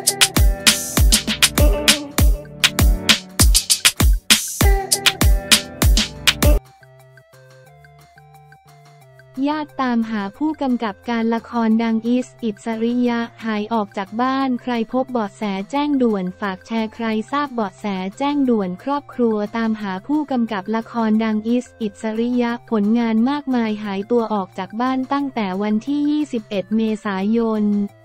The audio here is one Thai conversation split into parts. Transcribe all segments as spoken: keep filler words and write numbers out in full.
ญาติตามหาผู้กำกับการละครดังอีส อิสริยะหายออกจากบ้านใครพบเบาะแสแจ้งด่วนฝากแชร์ใครทราบเบาะแสแจ้งด่วนครอบครัวตามหาผู้กำกับละครดังอีส อิสริยะผลงานมากมายหายตัวออกจากบ้านตั้งแต่วันที่ยี่สิบเอ็ดเมษายน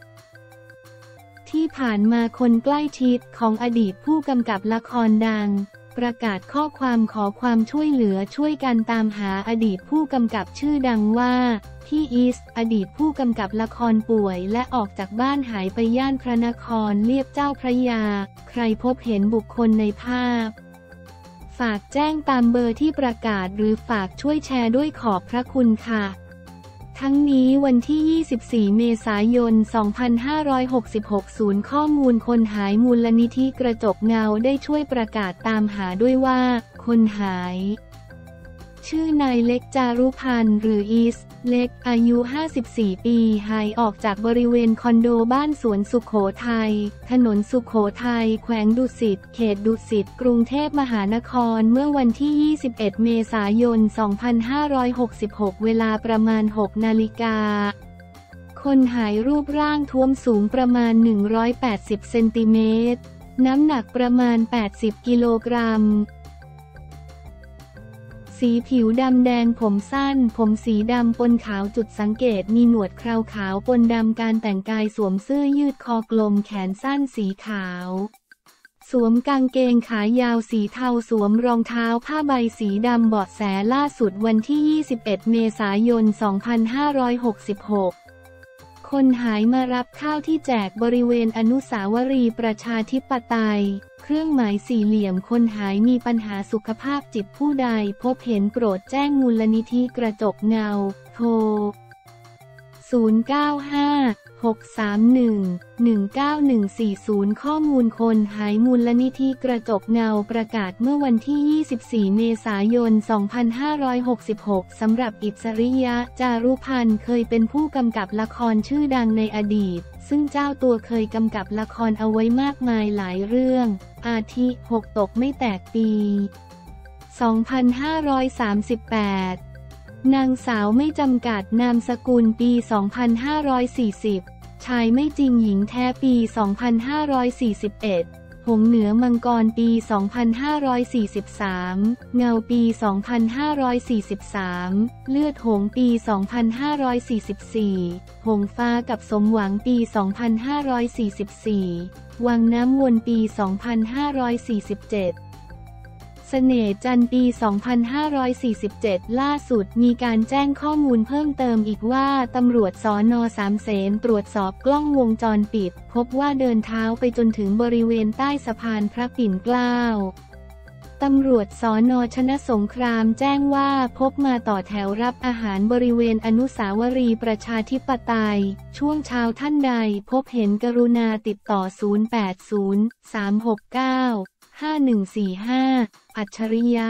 ที่ผ่านมาคนใกล้ชิดของอดีตผู้กำกับละครดังประกาศข้อความขอความช่วยเหลือช่วยกันตามหาอดีตผู้กำกับชื่อดังว่าพี่อีสอดีตผู้กำกับละครป่วยและออกจากบ้านหายไปย่านพระนครเลียบเจ้าพระยาใครพบเห็นบุคคลในภาพฝากแจ้งตามเบอร์ที่ประกาศหรือฝากช่วยแชร์ด้วยขอบพระคุณค่ะทั้งนี้วันที่ยี่สิบสี่เมษายนสองพันห้าร้อยหกสิบหกศูนย์ข้อมูลคนหายมูลนิธิกระจกเงาได้ช่วยประกาศตามหาด้วยว่าคนหายชื่อนายเล็กจารุพันธ์หรืออีสเล็กอายุห้าสิบสี่ปีหายออกจากบริเวณคอนโดบ้านสวนสุโขทัยถนนสุโขทัยแขวงดุสิตเขตดุสิตกรุงเทพมหานครเมื่อวันที่ยี่สิบเอ็ดเมษายนสองพันห้าร้อยหกสิบหกเวลาประมาณหกนาฬิกาคนหายรูปร่างท้วมสูงประมาณหนึ่งร้อยแปดสิบเซนติเมตรน้ำหนักประมาณแปดสิบกิโลกรัมสีผิวดำแดงผมสั้นผมสีดำปนขาวจุดสังเกตมีหนวดเคราขาวปนดำการแต่งกายสวมเสื้อยืดคอกลมแขนสั้นสีขาวสวมกางเกงขายาวสีเทาสวมรองเท้าผ้าใบสีดำเบาะแสล่าสุดวันที่ยี่สิบเอ็ดเมษายนสองพันห้าร้อยหกสิบหกคนหายมารับข้าวที่แจกบริเวณอนุสาวรีย์ประชาธิปไตยเครื่องหมายสี่เหลี่ยมคนหายมีปัญหาสุขภาพจิตผู้ใดพบเห็นโปรดแจ้งมูลนิธิกระจกเงาโทรศูนย์ เก้า ห้า หก สาม หนึ่ง หนึ่ง เก้า หนึ่ง สี่ ศูนย์ข้อมูลคนหายมูลนิธิกระจกเงาประกาศเมื่อวันที่ยี่สิบสี่เมษายนสองพันห้าร้อยหกสิบหกสำหรับอิสริยะจารุพันธ์เคยเป็นผู้กำกับละครชื่อดังในอดีตซึ่งเจ้าตัวเคยกำกับละครเอาไว้มากมายหลายเรื่องอาทิหกตกไม่แตกปีสองพันห้าร้อยสามสิบแปดนางสาวไม่จำกัดนามสกุลปีสองพันห้าร้อยสี่สิบชายไม่จริงหญิงแท้ปีสองพันห้าร้อยสี่สิบเอ็ดหงส์เหนือมังกรปีสองพันห้าร้อยสี่สิบสามเงาปีสองพันห้าร้อยสี่สิบสามเลือดหงส์ปีสองพันห้าร้อยสี่สิบสี่หงส์ฟ้ากับสมหวังปีสองพันห้าร้อยสี่สิบสี่วังน้ำวนปีสองพันห้าร้อยสี่สิบเจ็ดเสน่ห์จันทร์ปีสองพันห้าร้อยสี่สิบเจ็ดล่าสุดมีการแจ้งข้อมูลเพิ่มเติมอีกว่าตำรวจสน.สามเสนตรวจสอบกล้องวงจรปิดพบว่าเดินเท้าไปจนถึงบริเวณใต้สะพานพระปิ่นเกล้าตำรวจสน.ชนะสงครามแจ้งว่าพบมาต่อแถวรับอาหารบริเวณอนุสาวรีย์ประชาธิปไตยช่วงเช้าท่านใดพบเห็นกรุณาติดต่อศูนย์ แปด ศูนย์ สาม หก เก้า ห้า หนึ่ง สี่ ห้าอัจฉริยะ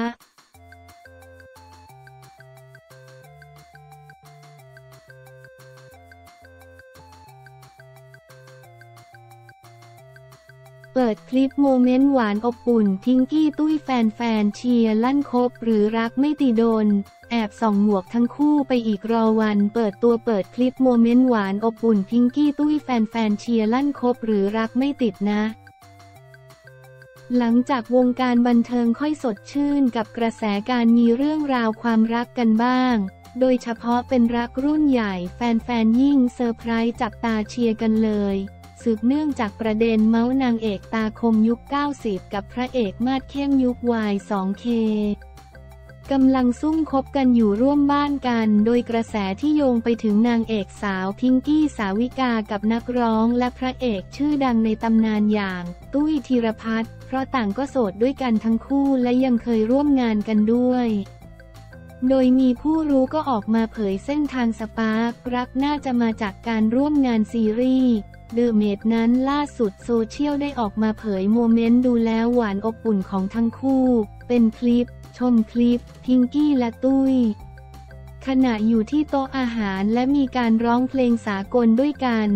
เปิดคลิปโมเมนต์หวานอบอุ่นพิงกี้ตุ้ยแฟนๆเชียร์ลั่นคบหรือรักไม่ติดนแอบส่องหมวกทั้งคู่ไปอีกรอวันเปิดตัวเปิดคลิปโมเมนต์หวานอบอุ่นพิงกี้ตุ้ยแฟนๆเชียร์ลั่นคบหรือรักไม่ติดนะหลังจากวงการบันเทิงค่อยสดชื่นกับกระแสการมีเรื่องราวความรักกันบ้างโดยเฉพาะเป็นรักรุ่นใหญ่แฟนๆยิ่งเซอร์ไพรส์จับตาเชียร์กันเลยสืบเนื่องจากประเด็นเมาส์นางเอกตาคมยุคเก้าสิบกับพระเอกมาดเข้มยุควาย สองเค กำลังซุ่มคบกันอยู่ร่วมบ้านกันโดยกระแสที่โยงไปถึงนางเอกสาวพิงกี้สาวิกากับนักร้องและพระเอกชื่อดังในตำนานอย่างตุ้ยธีรพัฒน์เพราะต่างก็โสดด้วยกันทั้งคู่และยังเคยร่วมงานกันด้วยโดยมีผู้รู้ก็ออกมาเผยเส้นทางสปาร์ครักน่าจะมาจากการร่วมงานซีรีส์เดอะเมดนั้นล่าสุดโซเชียลได้ออกมาเผยโมเมนต์ดูแล้วหวานอบอุ่นของทั้งคู่เป็นคลิปชมคลิปพิงกี้และตุ้ยขณะอยู่ที่โต๊ะอาหารและมีการร้องเพลงสากลด้วยกัน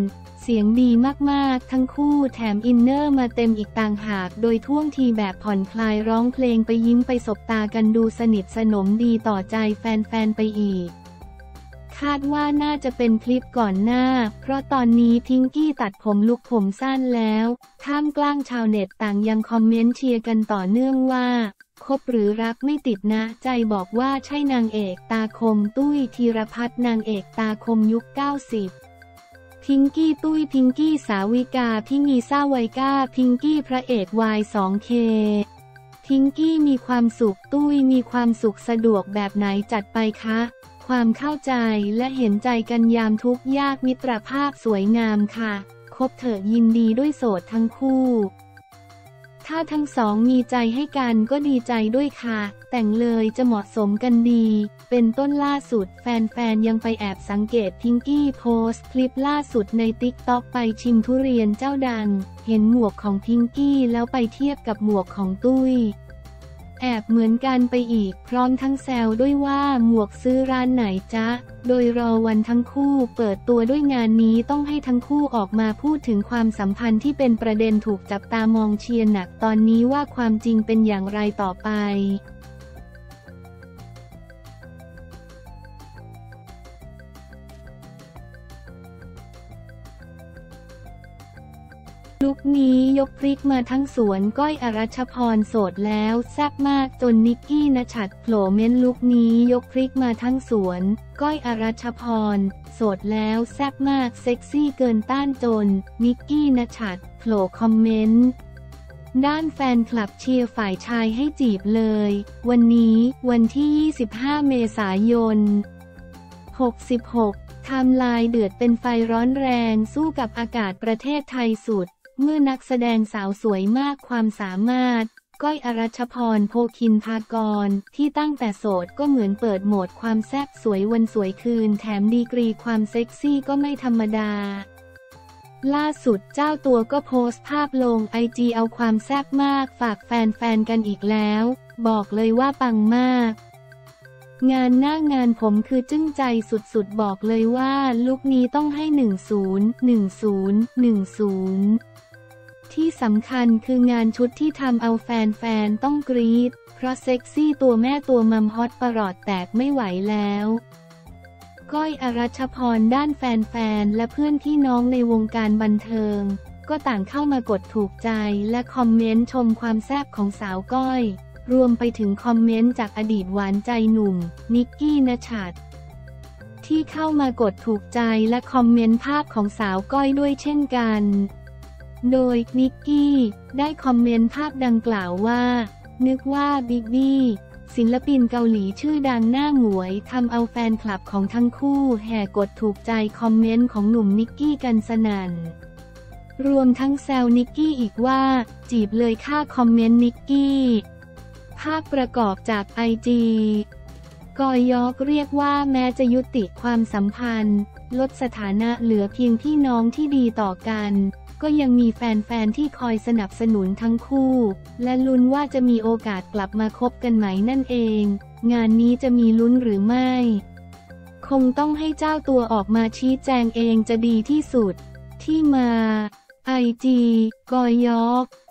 สียงดีมากๆทั้งคู่แถมอินเนอร์มาเต็มอีกต่างหากโดยท่วงทีแบบผ่อนคลายร้องเพลงไปยิ้มไปสบตากันดูสนิทสนมดีต่อใจแฟนๆไปอีกคาดว่าน่าจะเป็นคลิปก่อนหน้าเพราะตอนนี้พิงกี้ตัดผมลุคผมสั้นแล้วท่ามกลางชาวเน็ตต่างยังคอมเมนต์เชียร์กันต่อเนื่องว่าคบหรือรักไม่ติดนะใจบอกว่าใช่นางเอกตาคมตุ้ยธีรพัฒน์นางเอกตาคมยุคเก้าสิบพิงกี้ตุ้ยพิงกี้สาวิกาพิงีซ่าไวก้าพิงกี้พระเอกวาย สองเค พิงกี้มีความสุขตุ้ยมีความสุขสะดวกแบบไหนจัดไปคะความเข้าใจและเห็นใจกันยามทุกข์ยากมิตรภาพสวยงามค่ะคบเถอะยินดีด้วยโสดทั้งคู่ถ้าทั้งสองมีใจให้กันก็ดีใจด้วยค่ะแต่งเลยจะเหมาะสมกันดีเป็นต้นล่าสุดแฟนๆยังไปแอบสังเกตพิงกี้โพสต์คลิปล่าสุดในติ๊กต็อกไปชิมทุเรียนเจ้าดังเห็นหมวกของพิงกี้แล้วไปเทียบกับหมวกของตุ้ยแอบเหมือนกันไปอีกพร้อมทั้งแซวด้วยว่าหมวกซื้อร้านไหนจ๊ะโดยรอวันทั้งคู่เปิดตัวด้วยงานนี้ต้องให้ทั้งคู่ออกมาพูดถึงความสัมพันธ์ที่เป็นประเด็นถูกจับตามองเชียร์หนักตอนนี้ว่าความจริงเป็นอย่างไรต่อไปลุคนี้ยกพริกมาทั้งสวนก้อยอรัชพรโสดแล้วแซ่บมากจนนิกกี้ณชัดโผล่เม้นลุคนี้ยกพริกมาทั้งสวนก้อยอรัชพรโสดแล้วแซ่บมากเซ็กซี่เกินต้านจนนิกกี้ณชัดโผล่คอมเมนต์ด้านแฟนคลับเชียร์ฝ่ายชายให้จีบเลยวันนี้วันที่ยี่สิบห้าเมษายนหกสิบหกไทม์ไลน์เดือดเป็นไฟร้อนแรงสู้กับอากาศประเทศไทยสุดเมื่อนักแสดงสาวสวยมากความสามารถก้อยอรัชพรโพคินพากรที่ตั้งแต่โสดก็เหมือนเปิดโหมดความแซ่บสวยวันสวยคืนแถมดีกรีความเซ็กซี่ก็ไม่ธรรมดาล่าสุดเจ้าตัวก็โพสต์ภาพลงไอจีเอาความแซ่บมากฝากแฟนๆกันอีกแล้วบอกเลยว่าปังมากงานหน้างานผมคือจึ้งใจสุดๆบอกเลยว่าลุคนี้ต้องให้หนึ่งศูนย์ หนึ่งศูนย์ หนึ่งศูนย์ที่สำคัญคืองานชุดที่ทำเอาแฟนๆต้องกรี๊ดเพราะเซ็กซี่ตัวแม่ตัวมัมฮอตประหลอดแตกไม่ไหวแล้วก้อยอรัชพรด้านแฟนๆและเพื่อนพี่น้องในวงการบันเทิงก็ต่างเข้ามากดถูกใจและคอมเมนต์ชมความแซ่บของสาวก้อยรวมไปถึงคอมเมนต์จากอดีตหวานใจหนุ่มนิกกี้ณชัดที่เข้ามากดถูกใจและคอมเมนต์ภาพของสาวก้อยด้วยเช่นกันโดยนิกกี้ได้คอมเมนต์ภาพดังกล่าวว่านึกว่าบิ๊กบี้ศิลปินเกาหลีชื่อดังหน้าหมวยทำเอาแฟนคลับของทั้งคู่แห่กดถูกใจคอมเมนต์ของหนุ่มนิกกี้กันสนั่นรวมทั้งแซวนิกกี้อีกว่าจีบเลยค่าคอมเมนต์นิกกี้ภาพประกอบจากไอจีกอยยอกเรียกว่าแม้จะยุติความสัมพันธ์ลดสถานะเหลือเพียงพี่น้องที่ดีต่อกันก็ยังมีแฟนๆที่คอยสนับสนุนทั้งคู่และลุ้นว่าจะมีโอกาสกลับมาคบกันไหมนั่นเองงานนี้จะมีลุ้นหรือไม่คงต้องให้เจ้าตัวออกมาชี้แจงเองจะดีที่สุดที่มาไอจีกอยยอก